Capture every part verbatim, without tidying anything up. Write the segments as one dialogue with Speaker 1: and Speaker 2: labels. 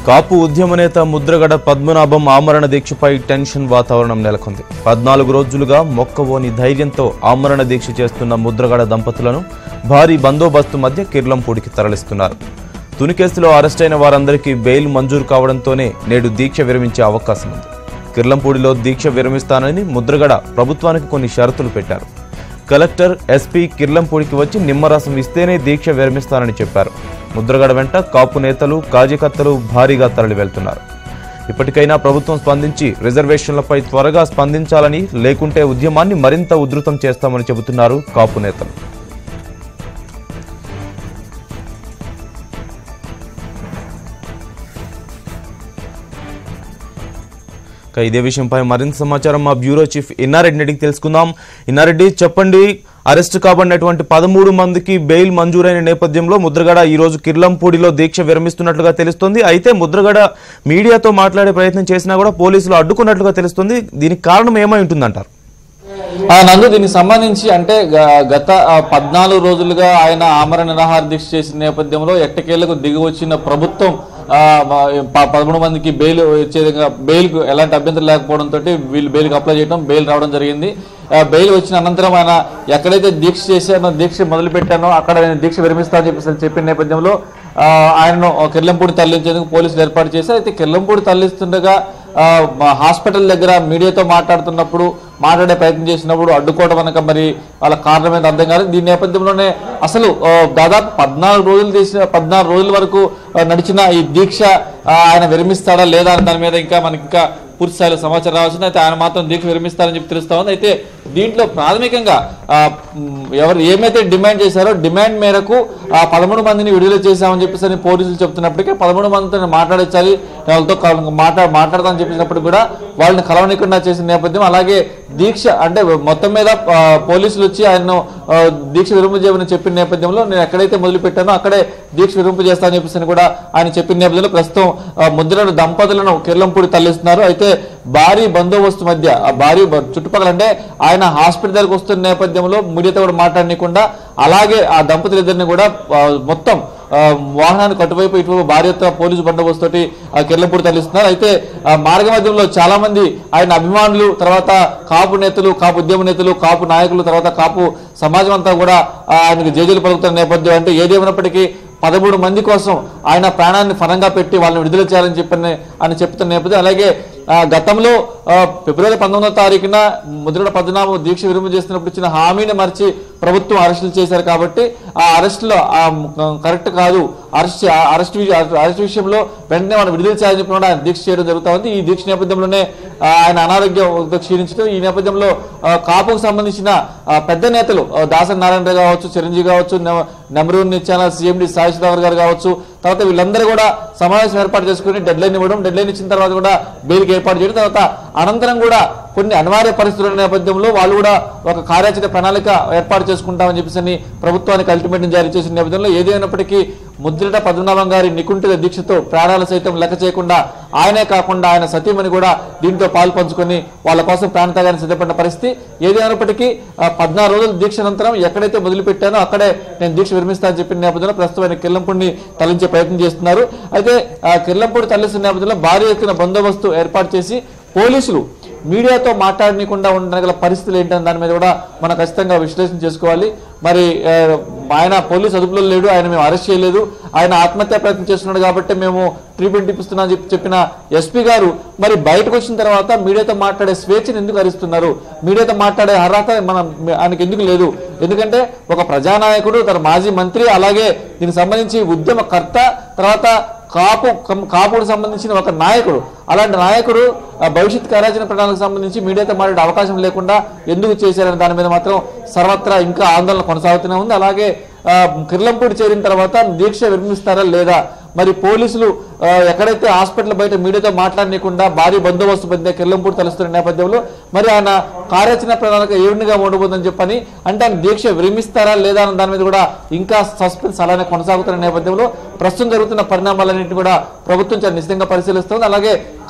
Speaker 1: కాపు ఉద్యమ నేత ముద్రగడ పద్మనాభం ఆమరణ దీక్షపై టెన్షన్ వాతావరణం నెలకొంది. పద్నాలుగు రోజులుగా మొక్కవోని ధైర్యంతో ఆమరణ దీక్ష చేస్తున్న ముద్రగడ దంపతులను భారీ బందోబస్తు మధ్య కిర్లంపూడికి తరలిస్తున్నారు. తుని కేసులో అరెస్టైన వారందరికీ బెయిల్ మంజూరు కావడంతోనే నేడు దీక్ష విరమించే అవకాశం ఉంది. కిర్లంపూడిలో దీక్ష విరమిస్తానని ముద్రగడ ప్రభుత్వానికి కొన్ని షరతులు పెట్టారు. కలెక్టర్, ఎస్పీ కిర్లంపూడికి వచ్చి నిమ్మరసం ఇస్తేనే దీక్ష విరమిస్తానని చెప్పారు. ముద్రగడ వెంట కాపు నేతలు, కార్యకర్తలు భారీగా తరలి వెళ్తున్నారు. ఇప్పటికైనా ప్రభుత్వం స్పందించి రిజర్వేషన్లపై త్వరగా స్పందించాలని, లేకుంటే ఉద్యమాన్ని మరింత ఉధృతం చేస్తామని చెబుతున్నారు కాపు నేతలు. ఇదే విషయంపై మరింత సమాచారం మా బ్యూరో చీఫ్ ఇన్నారెడ్డి అడిగి తెలుసుకుందాం. ఇన్నారెడ్డి, చెప్పండి, అరెస్టు కాబడినటువంటి పదమూడు మందికి బెయిల్ మంజూరైన నేపథ్యంలో ముద్రగడ ఈ రోజు కిర్లంపూడిలో దీక్ష విరమిస్తున్నట్లుగా తెలుస్తోంది. అయితే ముద్రగడ మీడియాతో మాట్లాడే ప్రయత్నం చేసినా కూడా పోలీసులు అడ్డుకున్నట్లుగా తెలుస్తుంది. దీనికి కారణం ఏమై ఉంటుందంటారు?
Speaker 2: నందు, దీనికి సంబంధించి అంటే గత పద్నాలుగు రోజులుగా ఆయన ఆమరణ నిరాహార దీక్ష చేసిన నేపథ్యంలో ఎట్టకేళ్లకు దిగి వచ్చిన ప్రభుత్వం పదమూడు మందికి బెయిల్ వచ్చే విధంగా బెయిల్కు ఎలాంటి అభ్యంతరం లేకపోవడంతో వీళ్ళు బెయిల్కి అప్లై చేయడం, బెయిల్ రావడం జరిగింది. బెయిల్ వచ్చిన అనంతరం ఆయన ఎక్కడైతే దీక్ష చేశానో, దీక్ష మొదలు పెట్టానో అక్కడ నేను దీక్ష విరమిస్తానని చెప్పేసి చెప్పిన నేపథ్యంలో ఆయనను కిర్లంపూడి తరలించేందుకు పోలీసులు ఏర్పాటు చేశారు. అయితే కిర్లంపూడి తరలిస్తుండగా హాస్పిటల్ దగ్గర మీడియాతో మాట్లాడుతున్నప్పుడు, మాట్లాడే ప్రయత్నం చేసినప్పుడు అడ్డుకోవడం అనక మరి వాళ్ళ కారణం ఏంటో అర్థం కాదు. దీని నేపథ్యంలోనే అసలు దాదాపు పద్నాలుగు రోజులు చేసిన పద్నాలుగు రోజుల వరకు నడిచిన ఈ దీక్ష ఆయన విరమిస్తాడా లేదా అని దాని మీద ఇంకా మనకి ఇంకా పూర్తి స్థాయిలో సమాచారం రావాల్సింది. అయితే ఆయన మాత్రం దీక్ష విరమిస్తారని చెప్పి తెలుస్తా ఉంది. అయితే దీంట్లో ప్రాథమికంగా ఎవరు ఏమైతే డిమాండ్ చేశారో డిమాండ్ మేరకు ఆ పదమూడు మందిని విడుదల చేశామని చెప్పేసి పోలీసులు చెప్తున్నప్పటికీ పదమూడు మందితో మాట్లాడించాలి, వాళ్ళతో మాట్లా మాట్లాడతామని చెప్పినప్పుడు కూడా వాళ్ళని కలవనీయకుండా చేసిన నేపథ్యం. అలాగే దీక్ష అంటే మొత్తం మీద పోలీసులు వచ్చి ఆయన్ను దీక్ష విరుంపు చేయమని చెప్పిన నేపథ్యంలో నేను ఎక్కడైతే మొదలు పెట్టానో అక్కడే దీక్ష విరుంపు చేస్తానని చెప్పేసి కూడా ఆయన చెప్పిన నేపథ్యంలో ప్రస్తుతం ముద్రగడ దంపతులను కిర్లంపూడి తరలిస్తున్నారు. అయితే భారీ బందోబస్తు మధ్య ఆ భారీ చుట్టుపక్కల అంటే ఆయన హాస్పిటల్ దగ్గరకు వస్తున్న నేపథ్యంలో మీడియాతో కూడా మాట్లాడనీయకుండా అలాగే ఆ దంపతులిద్దరిని కూడా మొత్తం వాహనానికి అటువైపు ఇటువైపు భారీ ఎత్తున పోలీసు బందోబస్తు తోటి కిర్లంపూడి తరలిస్తున్నారు. అయితే మార్గ మధ్యంలో చాలా మంది ఆయన అభిమానులు, తర్వాత కాపు నేతలు, కాపు ఉద్యమ నేతలు, కాపు నాయకులు, తర్వాత కాపు సమాజం అంతా కూడా ఆయనకు జేజేలు పలుకుతున్న నేపథ్యం. అంటే ఏదేమైనప్పటికీ పదమూడు మంది కోసం ఆయన ప్రాణాన్ని ఫలంగా పెట్టి వాళ్ళని విడుదల చేయాలని చెప్పని అని చెప్తున్న నేపథ్యం. అలాగే గతంలో ఫిబ్రవరి పంతొమ్మిదో తారీఖున ముద్రగడ పద్మనాభం దీక్ష విరమణ చేస్తున్నప్పుడు ఇచ్చిన హామీని మర్చి ప్రభుత్వం అరెస్టులు చేశారు. కాబట్టి ఆ అరెస్టులో కరెక్ట్ కాదు, అరెస్ట్ అరెస్ట్ అరెస్ట్ విషయంలో వెంటనే వాళ్ళు విడుదల చేయాలని చెప్పి కూడా ఆయన దీక్ష చేయడం జరుగుతూ ఉంది. ఈ దీక్ష నేపథ్యంలోనే ఆయన అనారోగ్యం క్షీణించడం, ఈ నేపథ్యంలో కాపుకు సంబంధించిన పెద్ద నేతలు దాసరి నారాయణ కావచ్చు, చిరంజీవి కావచ్చు, number one news channel CMD Saishravu గారు కావచ్చు, తర్వాత వీళ్ళందరూ కూడా సమావేశం ఏర్పాటు చేసుకుని డెడ్ లైన్ ఇవ్వడం, డెడ్ లైన్ ఇచ్చిన తర్వాత కూడా బెయిల్కి ఏర్పాటు చేయడం, తర్వాత అనంతరం కూడా కొన్ని అనివార్య పరిస్థితుల నేపథ్యంలో వాళ్ళు కూడా ఒక కార్యాచరణ ప్రణాళిక ఏర్పాటు చేసుకుంటామని చెప్పేసి ప్రభుత్వానికి అల్టిమేటం జారీ చేసిన నేపథ్యంలో ఏదైనప్పటికీ ముద్రగడ పద్మనాభం గారి నికుంఠిత దీక్షతో ప్రాణాలు సైతం లెక్క చేయకుండా ఆయనే కాకుండా ఆయన సతీమణి కూడా దీంట్లో పాలు పంచుకొని వాళ్ళ కోసం ప్రాణత్యాగాన్ని సిద్ధపడిన పరిస్థితి. ఏదైనప్పటికీ పద్నాలుగు రోజుల దీక్ష అనంతరం ఎక్కడైతే మొదలుపెట్టానో అక్కడే నేను దీక్ష విరమిస్తానని చెప్పిన నేపథ్యంలో ప్రస్తుతం ఆయన కిర్లంపూడిని తరలించే ప్రయత్నం చేస్తున్నారు. అయితే కిర్లంపూడి తరలిస్తున్న నేపథ్యంలో భారీ ఎత్తున బందోబస్తు ఏర్పాటు చేసి పోలీసులు మీడియాతో మాట్లాడనీయకుండా ఉండగల పరిస్థితులు ఏంటని దాని మీద కూడా మనం ఖచ్చితంగా విశ్లేషణ చేసుకోవాలి. మరి ఆయన పోలీసు అదుపులో లేడు, ఆయన మేము అరెస్ట్ చేయలేదు, ఆయన ఆత్మహత్య ప్రయత్నం చేస్తున్నాడు కాబట్టి మేము ట్రీట్మెంట్ ఇప్పిస్తున్నా చెప్పి చెప్పిన ఎస్పీ గారు మరి బయటకు వచ్చిన తర్వాత మీడియాతో మాట్లాడే స్వేచ్ఛను ఎందుకు హరిస్తున్నారు, మీడియాతో మాట్లాడే అర్హత మనం ఆయనకి ఎందుకు లేదు? ఎందుకంటే ఒక ప్రజానాయకుడు, తన మాజీ మంత్రి, అలాగే దీనికి సంబంధించి ఉద్యమకర్త, తర్వాత కాపు కాపుకు సంబంధించిన ఒక నాయకుడు, అలాంటి నాయకుడు భవిష్యత్ కార్యాచరణ ప్రణాళికకు సంబంధించి మీడియాతో మాట్లాడే అవకాశం లేకుండా ఎందుకు చేశారని దాని మీద మాత్రం సర్వత్రా ఇంకా ఆందోళన కొనసాగుతూనే ఉంది. అలాగే కిర్లంపూడి చేరిన తర్వాత దీక్ష విరమిస్తారా లేదా, మరి పోలీసులు ఎక్కడైతే హాస్పిటల్ బయట మీడియాతో మాట్లాడనీయకుండా భారీ బందోబస్తు మధ్య కిర్లంపూడి తలుస్తున్న నేపథ్యంలో మరి ఆయన కార్యాచరణ ప్రణాళిక ఏ విధంగా ఉండబోతుందని చెప్పని అంటే ఆయన దీక్ష విరమిస్తారా లేదా అన్న దాని మీద కూడా ఇంకా సస్పెన్స్ అలానే కొనసాగుతున్న నేపథ్యంలో ప్రస్తుతం జరుగుతున్న పరిణామాలన్నింటినీ కూడా ప్రభుత్వం చాలా నిశ్చితంగా పరిశీలిస్తుంది. అలాగే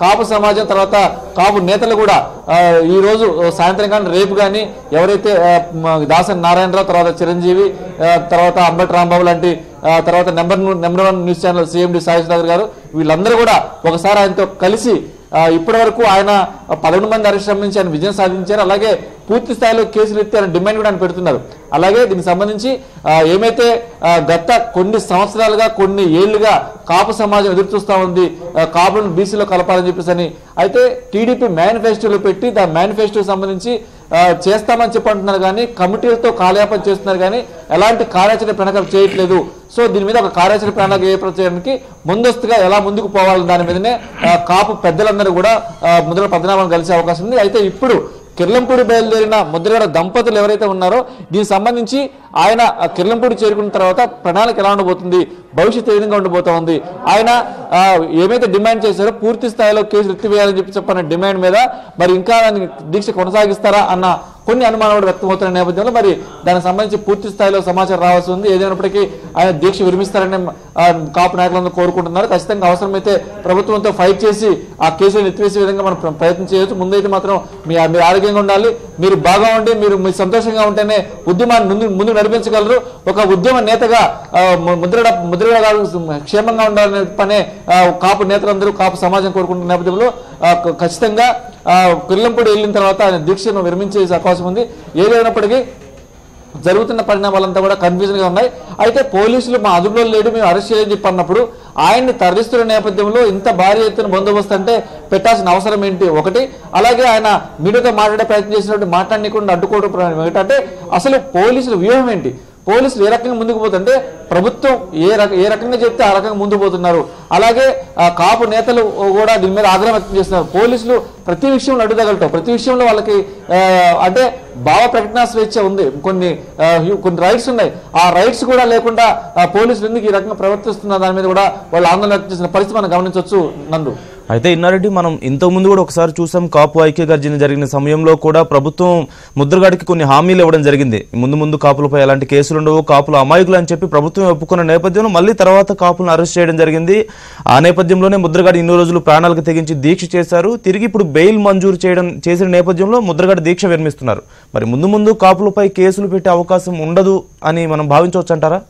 Speaker 2: కాపు సమాజం తర్వాత కాపు నేతలు కూడా ఈ రోజు సాయంత్రం కానీ రేపు కానీ ఎవరైతే దాసరి నారాయణరావు తర్వాత చిరంజీవి తర్వాత అంబటి రాంబాబు లాంటి తర్వాత number number one news channel CMD Saishravu గారు వీళ్ళందరూ కూడా ఒకసారి ఆయనతో కలిసి ఇప్పటి వరకు ఆయన పదకొండు మంది అరెస్ట్ నుంచి ఆయన విజయం సాధించారు. అలాగే పూర్తి స్థాయిలో కేసులు ఎత్తి ఆయన డిమాండ్ కూడా ఆయన పెడుతున్నారు. అలాగే దీనికి సంబంధించి ఏమైతే గత కొన్ని సంవత్సరాలుగా కొన్ని ఏళ్లుగా కాపు సమాజం ఎదురు చూస్తూ ఉంది కాపులను బీసీలో కలపాలని చెప్పేసి అని అయితే టీడీపీ మేనిఫెస్టోలో పెట్టి దాని మేనిఫెస్టోకి సంబంధించి చేస్తామని చెప్పి అంటున్నారు కానీ కమిటీలతో కాలయాపన చేస్తున్నారు కానీ ఎలాంటి కార్యాచరణ ప్రణాళిక చేయట్లేదు. సో దీని మీద ఒక కార్యాచరణ ప్రణాళిక ఏర్పరచడానికి ముందస్తుగా ఎలా ముందుకు పోవాలని దాని మీదనే కాపు పెద్దలందరూ కూడా ముద్రగడ పద్మనాభం కలిసే అవకాశం ఉంది. అయితే ఇప్పుడు కిర్లంపూడి బయలుదేరిన ముద్రగడ దంపతులు ఎవరైతే ఉన్నారో దీనికి సంబంధించి ఆయన కిర్లంపూడి చేరుకున్న తర్వాత ప్రణాళిక ఎలా ఉండబోతుంది, భవిష్యత్తు ఏ విధంగా ఉండబోతా ఉంది, ఆయన ఏమైతే డిమాండ్ చేశారో పూర్తి స్థాయిలో కేసులు ఎత్తివేయాలని చెప్పి చెప్పిన డిమాండ్ మీద మరి ఇంకా దీక్ష కొనసాగిస్తారా అన్న కొన్ని అనుమానాలు వ్యక్తమవుతున్న నేపథ్యంలో మరి దానికి సంబంధించి పూర్తి స్థాయిలో సమాచారం రావాల్సి ఉంది. ఏదైనప్పటికీ ఆయన దీక్ష విరమిస్తారని కాపు నాయకులందరూ కోరుకుంటున్నారు. ఖచ్చితంగా అవసరమైతే ప్రభుత్వంతో ఫైట్ చేసి ఆ కేసులను ఎత్తివేసే విధంగా మనం ప్రయత్నం చేయొచ్చు. ముందైతే మాత్రం మీ మీరు ఆరోగ్యంగా ఉండాలి, మీరు బాగా ఉండి మీరు మీ సంతోషంగా ఉంటేనే ఉద్యమాన్ని ముందు ముందుకు నడిపించగలరు. ఒక ఉద్యమ నేతగా ముద్రగడ ముద్రగడ గారు క్షేమంగా ఉండాలనే పనే కాపు నేతలందరూ కాపు సమాజం కోరుకుంటున్న నేపథ్యంలో ఖచ్చితంగా కిర్లంపూడి వెళ్ళిన తర్వాత ఆయన దీక్షను విరమించే అవకాశం ఉంది. ఏదైనప్పటికీ జరుగుతున్న పరిణామాలంతా కూడా కన్ఫ్యూజన్ గా ఉన్నాయి. అయితే పోలీసులు మా అదుపులో లేడు మేము అరెస్ట్ చేయని చెప్పి అన్నప్పుడు ఆయన్ని తరలిస్తున్న నేపథ్యంలో ఇంత భారీ ఎత్తున బందోబస్తు అంటే పెట్టాల్సిన అవసరం ఏంటి ఒకటి. అలాగే ఆయన మీడియాతో మాట్లాడే ప్రయత్నం చేసినట్టు మాట్లాడకుండా అడ్డుకోవడం ఏంటంటే అసలు పోలీసుల వ్యూహం ఏంటి, పోలీసులు ఏ రకంగా ముందుకు పోతుంటే ప్రభుత్వం ఏ రక ఏ రకంగా చెప్తే ఆ రకంగా ముందుకు పోతున్నారు. అలాగే కాపు నేతలు కూడా దీని మీద ఆగ్రహం వ్యక్తం చేస్తున్నారు. పోలీసులు ప్రతి విషయంలో అడ్డుతగలటం, ప్రతి విషయంలో వాళ్ళకి అంటే భావ ప్రకటన స్వేచ్ఛ ఉంది, కొన్ని కొన్ని రైట్స్ ఉన్నాయి, ఆ రైట్స్ కూడా లేకుండా పోలీసులు ఎందుకు ఈ రకంగా ప్రవర్తిస్తున్న దాని మీద కూడా వాళ్ళు ఆందోళన వ్యక్తం చేసిన పరిస్థితి మనం గమనించవచ్చు. నందు
Speaker 1: అయితే ఇన్నారెడ్డి మనం ఇంతకుముందు కూడా ఒకసారి చూసాం కాపు ఐక్య గర్జన జరిగిన సమయంలో కూడా ప్రభుత్వం ముద్రగడకి కొన్ని హామీలు ఇవ్వడం జరిగింది. ముందు ముందు కాపులపై ఎలాంటి కేసులు ఉండవు, కాపులు అమాయకులు అని చెప్పి ప్రభుత్వం ఒప్పుకున్న నేపథ్యంలో మళ్ళీ తర్వాత కాపులను అరెస్ట్ చేయడం జరిగింది. ఆ నేపథ్యంలోనే ముద్రగడ ఇన్ని రోజులు ప్రాణాలకు తెగించి దీక్ష చేశారు. తిరిగి ఇప్పుడు బెయిల్ మంజూరు చేయడం చేసిన నేపథ్యంలో ముద్రగడ దీక్ష విరమిస్తున్నారు. మరి ముందు ముందు కాపులపై కేసులు పెట్టే అవకాశం ఉండదు అని మనం భావించవచ్చు అంటారా?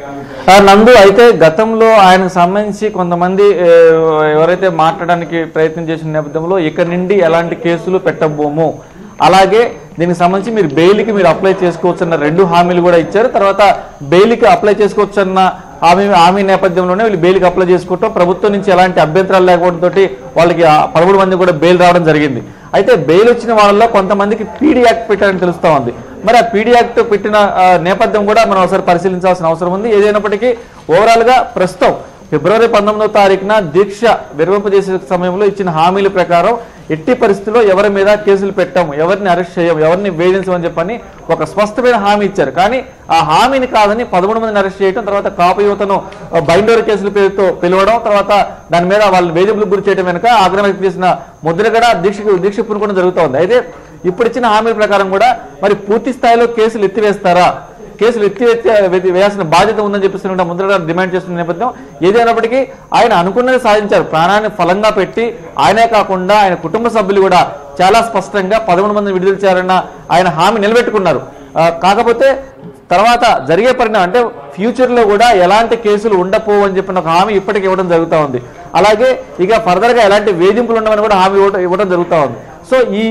Speaker 2: నందు అయితే గతంలో ఆయనకు సంబంధించి కొంతమంది ఎవరైతే మాట్లాడడానికి ప్రయత్నం చేసిన నేపథ్యంలో ఇక నుండి ఎలాంటి కేసులు పెట్టబోము, అలాగే దీనికి సంబంధించి మీరు బెయిల్కి మీరు అప్లై చేసుకోవచ్చు అన్న రెండు హామీలు కూడా ఇచ్చారు. తర్వాత బెయిల్కి అప్లై చేసుకోవచ్చు అన్న హామీ హామీ నేపథ్యంలోనే వీళ్ళు బెయిల్కి అప్లై చేసుకోవటం, ప్రభుత్వం నుంచి ఎలాంటి అభ్యంతరాలు లేకపోవడంతో వాళ్ళకి పదమూడు మంది కూడా బెయిల్ రావడం జరిగింది. అయితే బెయిల్ వచ్చిన వాళ్ళలో కొంతమందికి పీడీ యాక్ట్ పెట్టారని తెలుస్తూ ఉంది. మరి ఆ పీడీ యాక్ట్ పెట్టిన నేపథ్యం కూడా మనం ఒకసారి పరిశీలించాల్సిన అవసరం ఉంది. ఏదైనప్పటికీ ఓవరాల్గా ప్రస్తుతం ఫిబ్రవరి పంతొమ్మిదవ తారీఖున దీక్ష విరమింపజేసే సమయంలో ఇచ్చిన హామీల ప్రకారం ఎట్టి పరిస్థితుల్లో ఎవరి మీద కేసులు పెట్టాము, ఎవరిని అరెస్ట్ చేయం, ఎవరిని వేధించమని చెప్పని ఒక స్పష్టమైన హామీ ఇచ్చారు. కానీ ఆ హామీని కాదని పదమూడు మందిని అరెస్ట్ చేయడం, తర్వాత కాపు యువతను బైండోర్ కేసుల పేరుతో పిలవడం, తర్వాత దాని మీద వాళ్ళని వేధింపులకు గురి చేయడం వెనుక ఆగ్రహం వ్యక్తం చేసిన ముద్రగడ దీక్షకు దీక్ష పూనుకోవడం జరుగుతూ ఉంది. అయితే ఇప్పుడు ఇచ్చిన హామీల ప్రకారం కూడా మరి పూర్తి స్థాయిలో కేసులు ఎత్తివేస్తారా, కేసులు ఎత్తివేసి వేయాల్సిన బాధ్యత ఉందని చెప్పిస్తున్న ముద్రగడ డిమాండ్ చేస్తున్న నేపథ్యం ఏదైనప్పటికీ ఆయన అనుకున్నది సాధించారు. ప్రాణాన్ని ఫలంగా పెట్టి ఆయనే కాకుండా ఆయన కుటుంబ సభ్యులు కూడా చాలా స్పష్టంగా పదమూడు మందిని విడుదల చేయాలన్న ఆయన హామీ నిలబెట్టుకున్నారు. కాకపోతే తర్వాత జరిగే పరిణామం అంటే ఫ్యూచర్లో కూడా ఎలాంటి కేసులు ఉండపోవు అని చెప్పిన ఒక హామీ ఇప్పటికి ఇవ్వడం జరుగుతూ ఉంది. అలాగే ఇక ఫర్దర్గా ఎలాంటి వేధింపులు ఉండవని కూడా హామీ ఇవ్వడం జరుగుతూ ఉంది. సో ఈ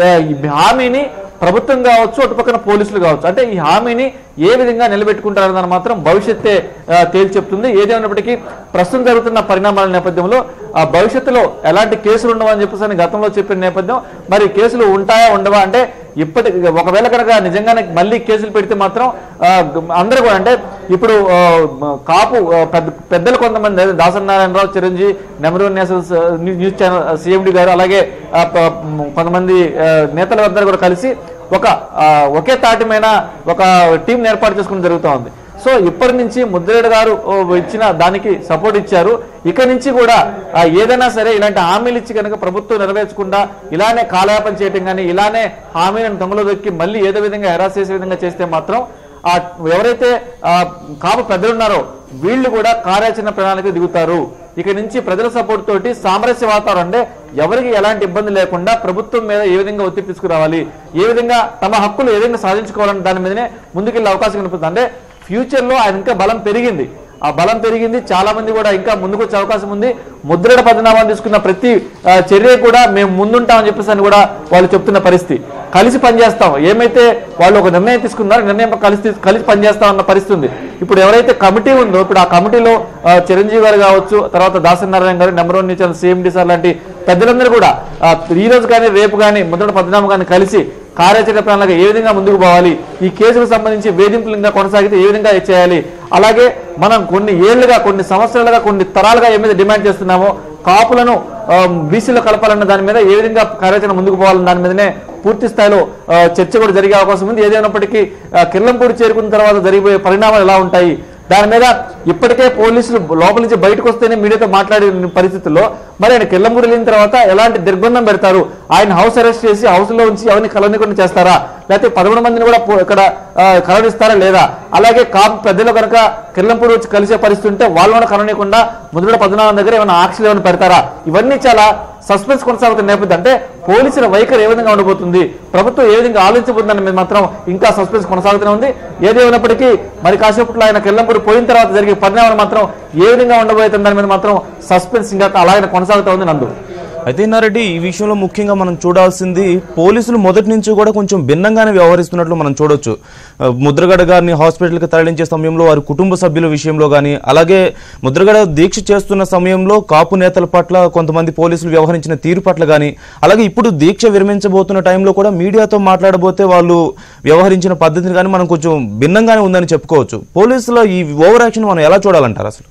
Speaker 2: హామీని ప్రభుత్వం కావచ్చు, అటుపక్కన పోలీసులు కావచ్చు, అంటే ఈ హామీని ఏ విధంగా నిలబెట్టుకుంటారన్నది మాత్రం భవిష్యత్తే తేల్చి చెప్తుంది. ఏదేమైనప్పటికీ ప్రస్తుతం జరుగుతున్న పరిణామాల నేపథ్యంలో ఆ భవిష్యత్తులో ఎలాంటి కేసులు ఉండవని చెప్పేసి గతంలో చెప్పిన నేపథ్యం మరి కేసులు ఉంటాయా ఉండవా అంటే ఇప్పటి ఒకవేళ కనుక నిజంగానే మళ్ళీ కేసులు పెడితే మాత్రం అందరూ కూడా అంటే ఇప్పుడు కాపు పెద్ద పెద్దలు కొంతమంది Dasari Narayana Rao, Chiranjeevi, number one news channel CMD గారు, అలాగే కొంతమంది నేతలందరూ కూడా కలిసి ఒక ఒకే తాటిమైన ఒక టీం ఏర్పాటు చేసుకుని జరుగుతూ ఉంది. సో ఇప్పటి నుంచి ముద్రగడ గారు ఇచ్చిన దానికి సపోర్ట్ ఇచ్చారు. ఇక నుంచి కూడా ఏదైనా సరే ఇలాంటి హామీలు ఇచ్చి కనుక ప్రభుత్వం నెరవేర్చకుండా ఇలానే కాలయాపన చేయటం కానీ ఇలానే హామీలను దొంగలో దొక్కి మళ్ళీ ఏదో విధంగా హెరాస్ చేసే విధంగా చేస్తే మాత్రం ఆ ఎవరైతే కాపు పెద్దలు ఉన్నారో వీళ్ళు కూడా కార్యాచరణ ప్రణాళిక దిగుతారు. ఇక నుంచి ప్రజల సపోర్ట్ తోటి సామరస్య వాతావరణం అంటే ఎవరికి ఎలాంటి ఇబ్బంది లేకుండా ప్రభుత్వం మీద ఏ విధంగా ఒత్తిడి తీసుకురావాలి, ఏ విధంగా తమ హక్కులు ఏ విధంగా సాధించుకోవాలని దాని మీదనే ముందుకెళ్లే అవకాశం కనిపిస్తుంది. అంటే ఫ్యూచర్ లో ఆయన ఇంకా బలం పెరిగింది, ఆ బలం పెరిగింది, చాలా మంది కూడా ఇంకా ముందుకు వచ్చే అవకాశం ఉంది. ముద్రగడ పద్మనాభం తీసుకున్న ప్రతి చర్య కూడా మేము ముందుంటామని చెప్పేసి అని కూడా వాళ్ళు చెప్తున్న పరిస్థితి. కలిసి పనిచేస్తాం, ఏమైతే వాళ్ళు ఒక నిర్ణయం తీసుకున్నారో నిర్ణయం కలిసి కలిసి పనిచేస్తాం అన్న పరిస్థితి ఉంది. ఇప్పుడు ఎవరైతే కమిటీ ఉందో ఇప్పుడు ఆ కమిటీలో చిరంజీవి గారు కావచ్చు, తర్వాత దాసనారాయణ గారు, number one news channel CMD sir లాంటి పెద్దలందరూ కూడా ఈ రోజు కానీ రేపు కానీ ముద్రగడ పద్మనాభం గారిని కలిసి కార్యాచరణ ప్రణాళిక ఏ విధంగా ముందుకు పోవాలి, ఈ కేసుకు సంబంధించి వేధింపులు ఇంకా కొనసాగితే ఏ విధంగా చేయాలి, అలాగే మనం కొన్ని ఏళ్లుగా కొన్ని సంవత్సరాలుగా కొన్ని తరాలుగా ఏ మీద డిమాండ్ చేస్తున్నామో కాపులను బీసీలో కలపాలన్న దాని మీద ఏ విధంగా కార్యాచరణ ముందుకు పోవాలన్న దాని మీదనే పూర్తి స్థాయిలో చర్చ కూడా జరిగే అవకాశం ఉంది. ఏదైనప్పటికీ కిర్లంపూడి చేరుకున్న తర్వాత జరిగిపోయే పరిణామాలు ఎలా ఉంటాయి దాని మీద ఇప్పటికే పోలీసులు లోపల నుంచి బయటకు వస్తేనే మీడియాతో మాట్లాడే పరిస్థితుల్లో మరి ఆయన కిర్లంపూడి వెళ్ళిన తర్వాత ఎలాంటి దిగ్బంధం పెడతారు, ఆయన హౌస్ అరెస్ట్ చేసి హౌస్ లో ఉంచి ఎవరిని కలవనికుండా చేస్తారా, లేకపోతే పదమూడు మందిని కూడా ఇక్కడ కలవనిస్తారా లేదా, అలాగే కాపు పెద్దలు కనుక కిర్లంపూడి వచ్చి కలిసే పరిస్థితి ఉంటే వాళ్ళు కూడా కలవనీయకుండా ముద్రగడ పద్మనాభం దగ్గర ఏమైనా ఆక్షలు ఏమైనా పెడతారా, ఇవన్నీ చాలా సస్పెన్స్ కొనసాగుతున్న నేపథ్యం. అంటే పోలీసుల వైఖరి ఏ విధంగా ఉండబోతుంది, ప్రభుత్వం ఏ విధంగా ఆలోచించబోతుందని మీద మాత్రం ఇంకా సస్పెన్స్ కొనసాగుతూనే ఉంది. ఏదేమైనప్పటికీ మరి కాసేపట్లో ఆయన కిర్లంపూడి పోయిన తర్వాత జరిగే పరిణామాలు మాత్రం ఏ విధంగా ఉండబోతుంది దాని మీద మాత్రం సస్పెన్స్ ఇంకా అలాగే కొనసాగుతూ ఉంది. నందు
Speaker 1: అయితే నారెడ్డి ఈ విషయంలో ముఖ్యంగా మనం చూడాల్సింది పోలీసులు మొదటి నుంచి కూడా కొంచెం భిన్నంగానే వ్యవహరిస్తున్నట్లు మనం చూడొచ్చు. ముద్రగడ గారిని హాస్పిటల్కి తరలించే సమయంలో వారి కుటుంబ సభ్యుల విషయంలో కానీ, అలాగే ముద్రగడ దీక్ష చేస్తున్న సమయంలో కాపు నేతల పట్ల కొంతమంది పోలీసులు వ్యవహరించిన తీరు పట్ల కానీ, అలాగే ఇప్పుడు దీక్ష విరమించబోతున్న టైంలో కూడా మీడియాతో మాట్లాడబోతే వాళ్ళు వ్యవహరించిన పద్ధతిని కానీ మనం కొంచెం భిన్నంగానే ఉందని చెప్పుకోవచ్చు. పోలీసుల ఈ ఓవర్ యాక్షన్ మనం ఎలా చూడాలంటారు అసలు?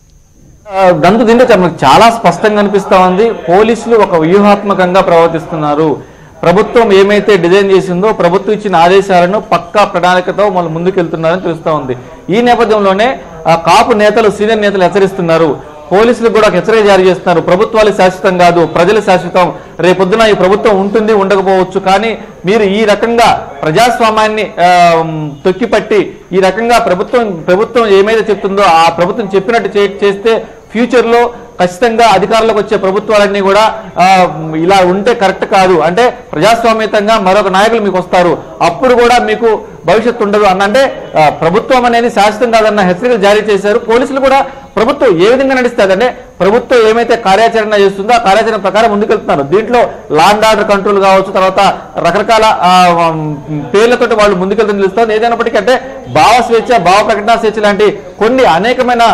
Speaker 2: దంతు దీంట్లో చాలా స్పష్టంగా అనిపిస్తా ఉంది. పోలీసులు ఒక వ్యూహాత్మకంగా ప్రవర్తిస్తున్నారు. ప్రభుత్వం ఏమైతే డిజైన్ చేసిందో ప్రభుత్వం ఇచ్చిన ఆదేశాలను పక్కా ప్రణాళికతో వాళ్ళు ముందుకెళ్తున్నారని తెలుస్తా ఉంది. ఈ నేపథ్యంలోనే కాపు నేతలు సీనియర్ నేతలు హెచ్చరిస్తున్నారు, పోలీసులకు కూడా హెచ్చరిక జారీ చేస్తున్నారు. ప్రభుత్వాలు శాశ్వతం కాదు, ప్రజలు శాశ్వతం. రేపొద్దున ఈ ప్రభుత్వం ఉంటుంది ఉండకపోవచ్చు, కానీ మీరు ఈ రకంగా ప్రజాస్వామ్యాన్ని తొక్కిపట్టి ఈ రకంగా ప్రభుత్వం ప్రభుత్వం ఏమైతే చెప్తుందో ఆ ప్రభుత్వం చెప్పినట్టు చేస్తే ఫ్యూచర్ లో ఖచ్చితంగా అధికారంలోకి వచ్చే ప్రభుత్వాలన్నీ కూడా ఇలా ఉంటే కరెక్ట్ కాదు, అంటే ప్రజాస్వామ్యతంగా మరొక నాయకులు మీకు వస్తారు, అప్పుడు కూడా మీకు భవిష్యత్తు ఉండదు అన్న, అంటే ప్రభుత్వం అనేది శాశ్వతం కాదన్న హెచ్చరికలు జారీ చేశారు. పోలీసులు కూడా ప్రభుత్వం ఏ విధంగా నడుస్తుంది అంటే ప్రభుత్వం ఏమైతే కార్యాచరణ చేస్తుందో ఆ కార్యాచరణ ప్రకారం ముందుకెళ్తున్నారు. దీంట్లో లా అండ్ ఆర్డర్ కంట్రోల్ కావచ్చు, తర్వాత రకరకాల పేర్లతో వాళ్ళు ముందుకెళ్తూ నిలుస్తారు. ఏదైనప్పటికీ అంటే భావ స్వేచ్ఛ, భావ ప్రకటన స్వేచ్ఛ లాంటి కొన్ని అనేకమైన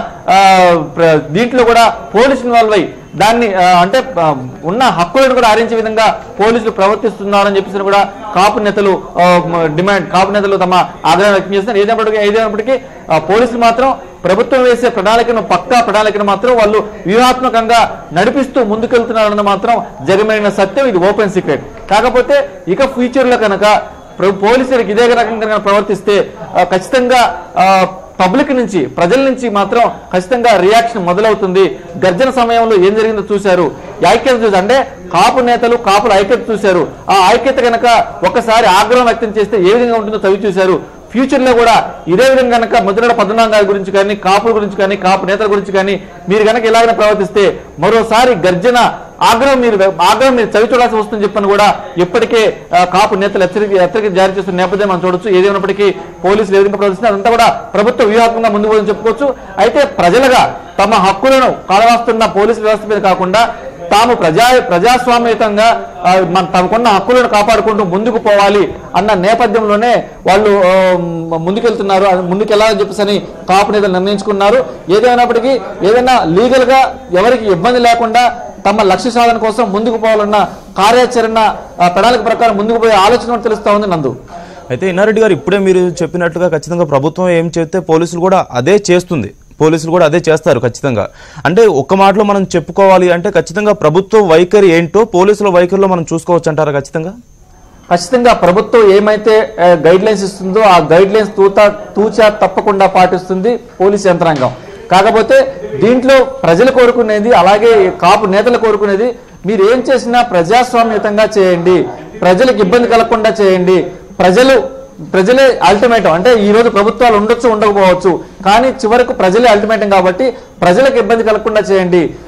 Speaker 2: దీంట్లో కూడా పోలీసు ఇన్వాల్వ్ అయ్యి దాన్ని అంటే ఉన్న హక్కులను కూడా హరించే విధంగా పోలీసులు ప్రవర్తిస్తున్నారని చెప్పేసి కూడా కాపు నేతలు డిమాండ్ కాపు నేతలు తమ ఆగ్రహం వ్యక్తం చేస్తున్నారు. ఏదైనప్పటికీ ఏదైనప్పటికీ పోలీసులు మాత్రం ప్రభుత్వం వేసే ప్రణాళికను పక్కా ప్రణాళికను మాత్రం వాళ్ళు వ్యూహాత్మకంగా నడిపిస్తూ ముందుకెళ్తున్నారన్న మాత్రం జగమైన సత్యం, ఇది ఓపెన్ సీక్రెట్. కాకపోతే ఇక ఫ్యూచర్ లో కనుక పోలీసులకు ఇదే రకంగా ప్రవర్తిస్తే ఖచ్చితంగా పబ్లిక్ నుంచి ప్రజల నుంచి మాత్రం ఖచ్చితంగా రియాక్షన్ మొదలవుతుంది. గర్జన సమయంలో ఏం జరిగిందో చూశారు, ఐక్యత చూసి అంటే కాపు నేతలు కాపుల ఐక్యత చూశారు. ఆ ఐక్యత కనుక ఒకసారి ఆగ్రహం వ్యక్తం చేస్తే ఏ విధంగా ఉంటుందో చవి చూశారు. ఫ్యూచర్ లో కూడా ఇదే విధంగా కనుక ముద్రగడ పద్మనాభం గారి గురించి కానీ కాపుల గురించి కానీ కాపు నేతల గురించి కానీ మీరు కనుక ఇలాగనే ప్రవర్తిస్తే మరోసారి గర్జన ఆగ్రహం మీరు ఆగ్రహం మీరు చవి చూడాల్సి వస్తుందని చెప్పని కూడా ఇప్పటికే కాపు నేతలు హెచ్చరిక హెచ్చరిక జారీ చేస్తున్న నేపథ్యం మనం చూడొచ్చు. ఏదేమైనప్పటికీ పోలీసులు ఏ విధంగా ప్రవర్తిస్తున్నారు అదంతా కూడా ప్రభుత్వ వ్యూహాత్మకంగా ముందుకు పోదని చెప్పుకోవచ్చు. అయితే ప్రజలుగా తమ హక్కులను కాలరాస్తున్న పోలీసు వ్యవస్థ మీద కాకుండా తాము ప్రజా ప్రజాస్వామ్యతంగా మన తమకున్న హక్కులను కాపాడుకుంటూ ముందుకు పోవాలి అన్న నేపథ్యంలోనే వాళ్ళు ముందుకెళ్తున్నారు. ముందుకు వెళ్ళాలని చెప్పేసి కాపు నేతలు నిర్ణయించుకున్నారు. ఏదైనప్పటికీ ఏదైనా లీగల్ గా ఎవరికి ఇబ్బంది లేకుండా తమ లక్ష్య సాధన కోసం ముందుకు పోవాలన్న కార్యాచరణ ప్రణాళిక ప్రకారం ముందుకు పోయే ఆలోచన తెలుస్తా ఉంది. నందు
Speaker 1: అయితే ఇన్నారెడ్డి గారు ఇప్పుడే మీరు చెప్పినట్టుగా ఖచ్చితంగా ప్రభుత్వం ఏం చేస్తే పోలీసులు కూడా అదే చేస్తుంది, పోలీసులు కూడా అదే చేస్తారు ఖచ్చితంగా. అంటే ఒక్క మాటలో మనం చెప్పుకోవాలి అంటే ఖచ్చితంగా ప్రభుత్వ వైఖరి ఏంటో పోలీసుల వైఖరిలో మనం చూసుకోవచ్చు అంటారా? ఖచ్చితంగా
Speaker 2: ఖచ్చితంగా ప్రభుత్వం ఏమైతే గైడ్ లైన్స్ ఇస్తుందో ఆ గైడ్ లైన్స్ తూతా తూచా తప్పకుండా పాటిస్తుంది పోలీస్ యంత్రాంగం. కాకపోతే దీంట్లో ప్రజలు కోరుకునేది, అలాగే కాపు నేతలు కోరుకునేది, మీరు ఏం చేసినా ప్రజాస్వామ్యతంగా చేయండి, ప్రజలకు ఇబ్బంది కలగకుండా చేయండి. ప్రజలు ప్రజలే అల్టిమేటం, అంటే ఈ రోజు ప్రభుత్వాలు ఉండొచ్చు ఉండకపోవచ్చు, కానీ చివరకు ప్రజలే అల్టిమేటం కాబట్టి ప్రజలకు ఇబ్బంది కలగకుండా చేయండి.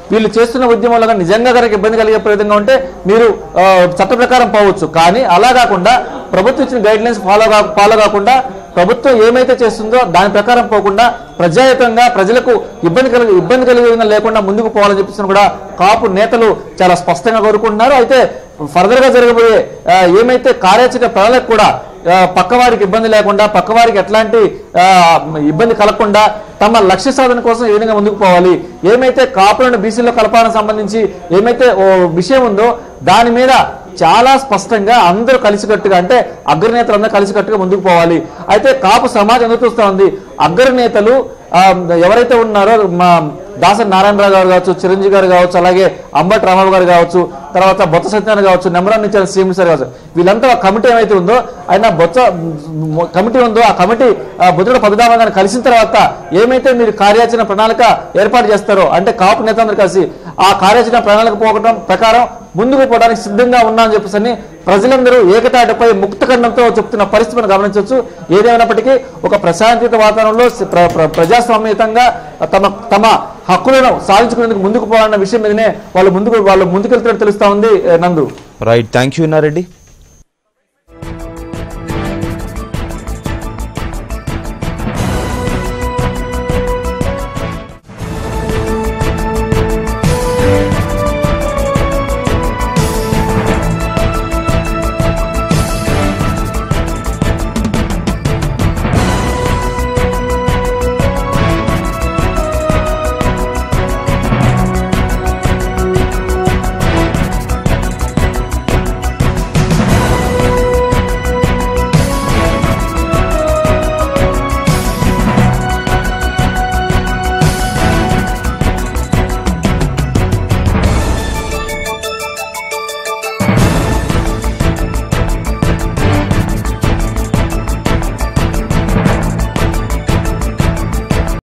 Speaker 2: వీళ్ళు చేస్తున్న ఉద్యమంలో నిజంగా కనుక ఇబ్బంది కలిగే విధంగా ఉంటే మీరు చట్ట ప్రకారం పోవచ్చు. కానీ అలా కాకుండా ప్రభుత్వం ఇచ్చిన గైడ్ లైన్స్ ఫాలో కా ఫాలో కాకుండా ప్రభుత్వం ఏమైతే చేస్తుందో దాని ప్రకారం పోకుండా ప్రజాయుతంగా ప్రజలకు ఇబ్బంది కలిగి ఇబ్బంది కలిగే విధంగా లేకుండా ముందుకు పోవాలని చెప్పేసి కూడా కాపు నేతలు చాలా స్పష్టంగా కోరుకుంటున్నారు. అయితే ఫర్దర్ గా జరగబోయే ఏమైతే కార్యాచరణ ప్రణాళిక కూడా పక్కవారికి ఇబ్బంది లేకుండా పక్కవారికి ఎట్లాంటి ఇబ్బంది కలగకుండా తమ లక్ష్య సాధన కోసం ఏ విధంగా ముందుకు పోవాలి, ఏమైతే కాపులను బీసీలో కలపాలని సంబంధించి ఏమైతే ఓ విషయం ఉందో దాని మీద చాలా స్పష్టంగా అందరూ కలిసికట్టుగా అంటే అగ్రనేతలు అందరూ కలిసికట్టుగా ముందుకు పోవాలి. అయితే కాపు సమాజం ఎందుకు చూస్తూ ఉంది, అగ్రనేతలు ఎవరైతే ఉన్నారో మా దాసరి నారాయణరావు గారు కావచ్చు, చిరంజీవి గారు కావచ్చు, అలాగే అంబటి రామారావు గారు కావచ్చు, తర్వాత బొత్స సత్యనారాయణ కావచ్చు, నెంబర్ వన్ నుంచి శ్రీనివాస్ సార్ కావచ్చు, వీళ్ళంతా కమిటీ ఏమైతే ఉందో ఆయన బొత్స కమిటీ ఉందో ఆ కమిటీ బుద్ధుడు పద్మనాభం కలిసిన తర్వాత ఏమైతే మీరు కార్యాచరణ ప్రణాళిక ఏర్పాటు చేస్తారో అంటే కాపు నేతలందరూ కలిసి ఆ కార్యాచరణ ప్రణాళిక పోవడం ప్రకారం ముందుకు పోవడానికి సిద్ధంగా ఉన్నా అని చెప్పేసి ప్రజలందరూ ఏకతాటిపై ముక్తఖండంతో చెప్తున్న పరిస్థితిని గమనించవచ్చు. ఏదేమైనప్పటికీ ఒక ప్రశాంతిత వాతావరణంలో ప్రజాస్వామ్యతంగా తమ తమ హక్కులను సాధించుకునేందుకు ముందుకు పోవాలన్న విషయం మీదనే వాళ్ళు ముందుకు వాళ్ళు ముందుకెళ్తున్నట్టు తెలుస్తా ఉంది. నందు
Speaker 1: రైట్, థ్యాంక్ యూ నారెడ్డి.